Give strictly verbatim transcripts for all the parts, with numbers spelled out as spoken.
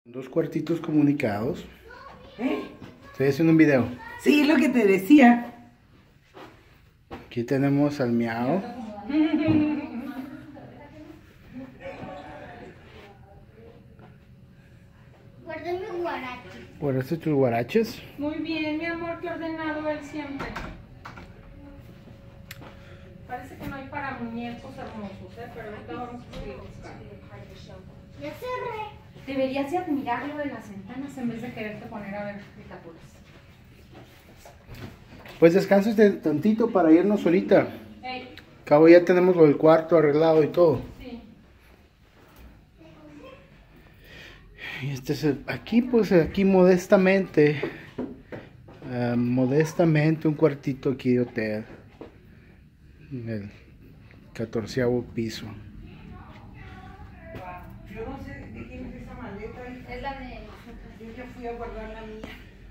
Dos cuartitos comunicados. ¿Eh? Estoy haciendo un video. Sí, lo que te decía. Aquí tenemos al Miau. Guardé mi guarache. ¿Guardaste tus guaraches? Muy bien, mi amor, que ordenado él siempre. Parece que no hay para muñecos hermosos, ¿eh? Pero ahorita vamos a seguir buscando. Ya cerré. Deberías de admirar lo de las ventanas en vez de quererte poner a ver caricaturas. Pues descansa usted tantito para irnos ahorita. Hey, Cabo ya tenemos lo del cuarto arreglado y todo. sí. Y este es el, aquí pues aquí modestamente, eh, modestamente un cuartito aquí de hotel. En el catorceavo piso. Yo no sé de quién es esa maleta. hija. Es la de... Yo ya fui a guardar la mía.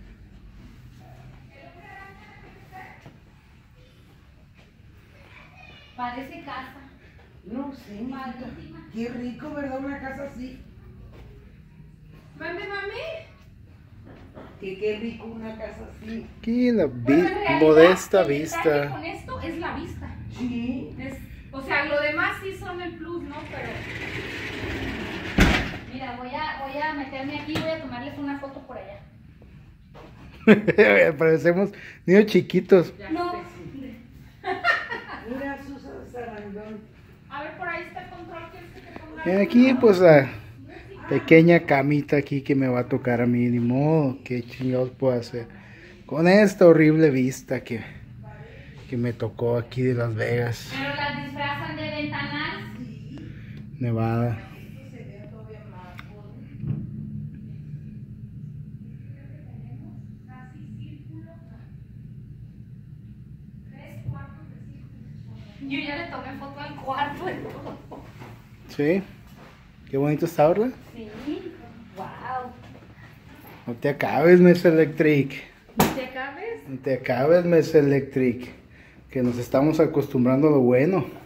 Parece casa. No sé, mijita. Qué rico, ¿verdad? Una casa así. Mami, mami. Que qué rico una casa así. Aquí la vi- Bueno, en realidad, modesta el detalle vista. con esto es la vista. Sí. Es, o sea, lo demás sí son el plus, ¿no? Pero... Mira, voy a, voy a meterme aquí y voy a tomarles una foto por allá. Parecemos niños chiquitos. Ya No. sé. Mira, Susan Sarandón. A ver, por ahí está el control. ¿Quieres que te ponga? Y aquí pues la pequeña camita aquí que me va a tocar a mí, ni modo, qué chingados puedo hacer con esta horrible vista que, que me tocó aquí de Las Vegas, Pero las disfrazan de ventanas. Nevada. Yo ya le tomé foto al cuarto. Sí, qué bonito está, ¿verdad? Sí, wow. No te acabes, Miss Electric. ¿No te acabes? No te acabes, Miss Electric. Que nos estamos acostumbrando a lo bueno.